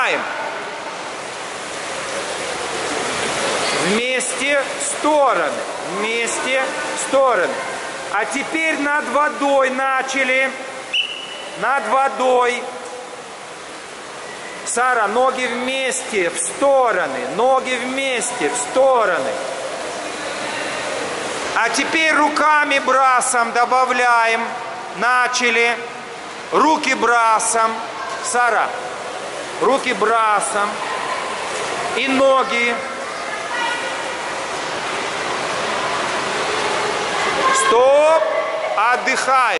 Добавляем. Вместе, стороны. Вместе, стороны. А теперь над водой начали. Над водой. Сара, ноги вместе, в стороны. Ноги вместе, в стороны. А теперь руками брасом добавляем. Начали. Руки брасом. Сара, руки брасом. И ноги. Стоп. Отдыхаем.